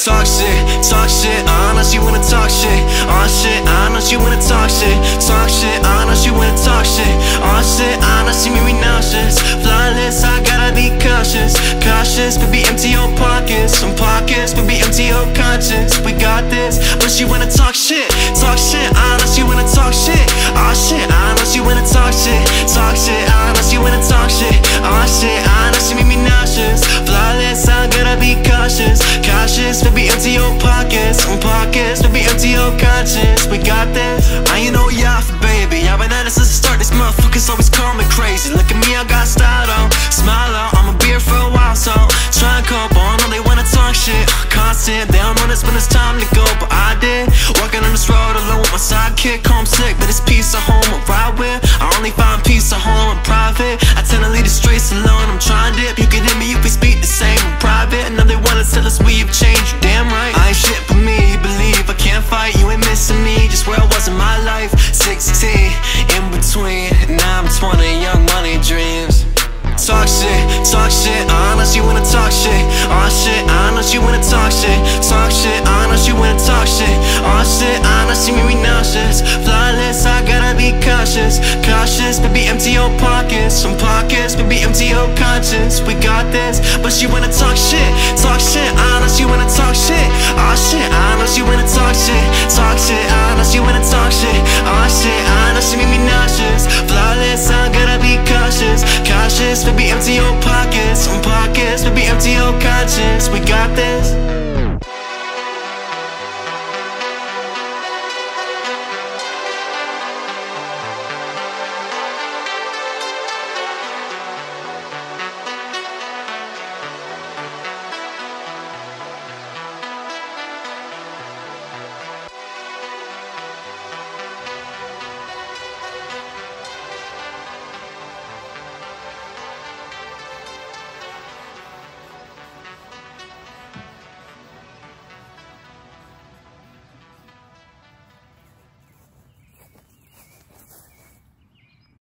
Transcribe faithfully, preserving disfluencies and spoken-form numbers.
Talk shit, talk shit, I know she wanna talk shit. Oh shit, I know she wanna talk shit. Talk shit, I know she wanna talk shit. Oh shit, I know she made me nauseous. Flawless, I gotta be cautious. Cautious, but be empty your pockets. Some pockets, but be empty your conscience. We got this, but she wanna talk shit. Talk shit, I know she wanna talk shit. Oh shit, I know she wanna talk shit. Talk shit, I know she wanna talk shit. Oh shit, I know she made me nauseous. Flawless, I gotta be cautious. Cautious, but be empty your pockets. Some pockets, but be empty your conscience. We got this. I ain't no yacht, baby. I've been at it since the start. These motherfuckers always call me crazy. Look at me, I got style on. Smile out, I'ma be here for a while, so try and couple on. Know they wanna talk shit. Constant, they don't know this when it's time to go, but I did. Walking on this road alone with my sidekick. Homesick, but it's peace at home. I ride with. I only find peace at home in private. I tend to leave the streets alone. I'm trying to dip. You can hear me if we speak the same in private. And now they wanna tell us we've changed. You damn right. I ain't shit for me. You believe I can't fight. You ain't missing me. Just where I was in my life. Sixteen in between. Now I'm twenty. Young money dreams. Talk shit, talk shit, I know she wanna talk shit. Oh shit, I know she wanna talk shit. Talk shit, I know she wanna talk shit. Oh shit, I know she made me nauseous. Flawless, I gotta be cautious. Cautious, but be empty your pockets. Some pockets, but be empty your conscience. We got this, but she wanna talk shit. Talk shit, I know she wanna talk shit. Oh shit, I know she wanna talk shit. Talk shit, I know she wanna talk shit. Oh shit, I know she made me nauseous. Flawless, I gotta be cautious. Cautious, but be empty your pockets.